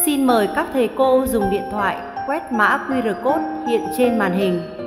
Xin mời các thầy cô dùng điện thoại quét mã QR code hiện trên màn hình.